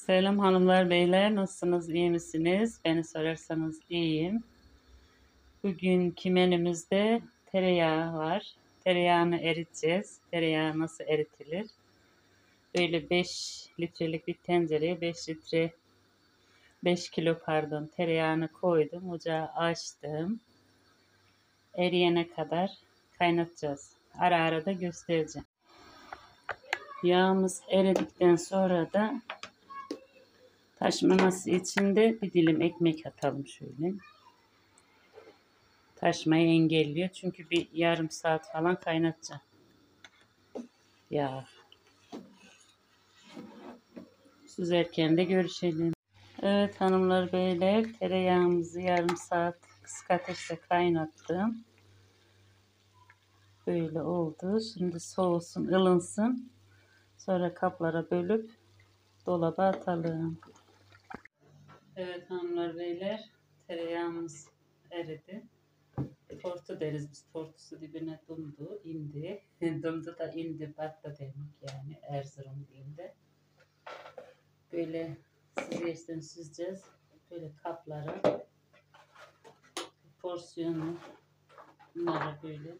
Selam hanımlar beyler, nasılsınız, iyi misiniz? Beni sorarsanız iyiyim. Bugünkü menümüzde tereyağı var. Tereyağını eriteceğiz. Tereyağı nasıl eritilir? Böyle 5 litrelik bir tencereye 5 kilo pardon tereyağını koydum. Ocağı açtım. Eriyene kadar kaynatacağız. Ara ara da göstereceğim. Yağımız eridikten sonra da taşmaması için de bir dilim ekmek atalım şöyle. Taşmayı engelliyor. Çünkü bir yarım saat falan kaynatacağım. Ya. Süzerken de görüşelim. Evet hanımlar beyler, tereyağımızı yarım saat kısık ateşte kaynattım. Böyle oldu. Şimdi soğusun, ılınsın. Sonra kaplara bölüp dolaba atalım. Evet hanımlar beyler, tereyağımız eridi. Tortu deriz biz. Tortusu dibine dumdu, indi. Dumdu da indi, battı demek yani Erzurum dilinde. Böyle süzgeçten süzeceğiz. Böyle kaplara porsiyonu bunlara böyle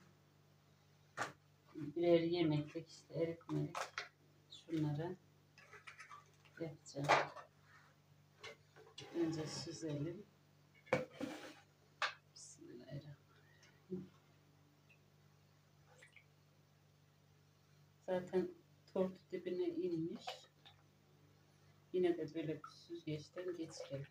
birer yemeklik işte eritmelik şunları yapacağım. Önce süzelim. Bismillahirrahmanirrahim. Zaten tortu dibine inmiş. Yine de böyle bir süzgeçten geçirelim.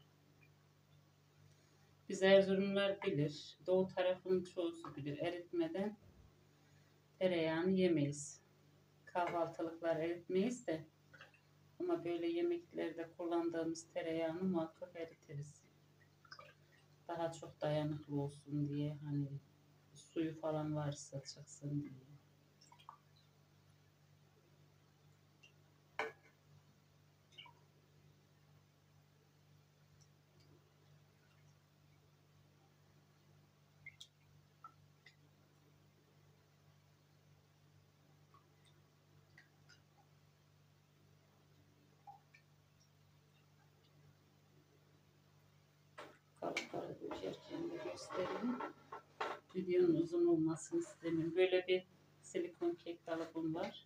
Biz Erzurumlular bilir. Doğu tarafının çoğusu bilir. Eritmeden tereyağını yemeyiz. Kahvaltılıklar eritmeyiz de. Ama böyle yemeklerde kullandığımız tereyağını muhakkak eritiriz. Daha çok dayanıklı olsun diye. Hani suyu falan varsa çıksın diye. Kalıpları döşerken de göstereyim. Videonun uzun olmasını istemiyorum. Böyle bir silikon kek kalıbım var.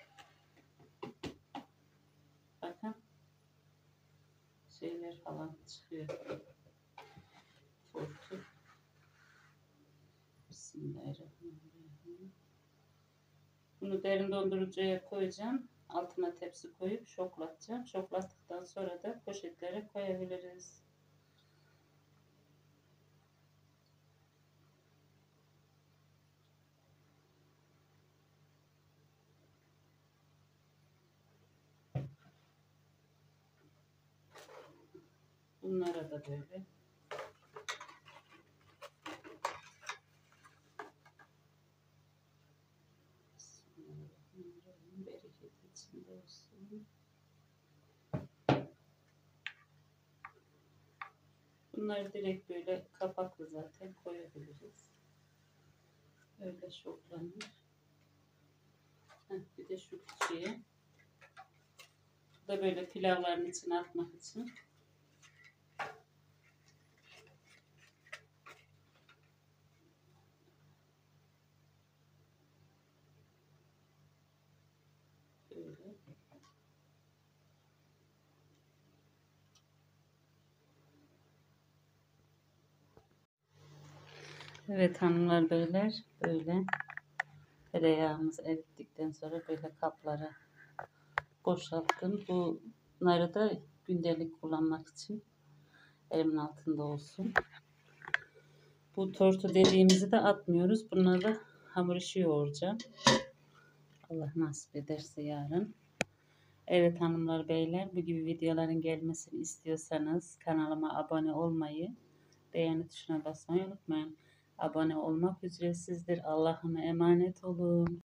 Bakın. Şeyler falan çıkıyor. Tortu. Bismillahirrahmanirrahim. Bunu derin dondurucuya koyacağım. Altına tepsi koyup şoklatacağım. Şoklattıktan sonra da poşetlere koyabiliriz. Bunlara da böyle. Bismillahirrahmanirrahim. Bereket içinde olsun. Bunları direkt böyle kapaklı zaten koyabiliriz. Öyle şoklanır. Bir de şu küçüğü. Bu da böyle pilavların içine atmak için. Böyle. Evet hanımlar beyler, böyle tereyağımızı erittikten sonra böyle kaplara boşalttım. Bunları da gündelik kullanmak için elimin altında olsun. Bu tortu dediğimizi de atmıyoruz. Bunları da hamur işi yoğuracağım. Allah nasip ederse yarın. Evet hanımlar beyler, bu gibi videoların gelmesini istiyorsanız kanalıma abone olmayı, beğeni tuşuna basmayı unutmayın. Abone olmak ücretsizdir. Allah'ıma emanet olun.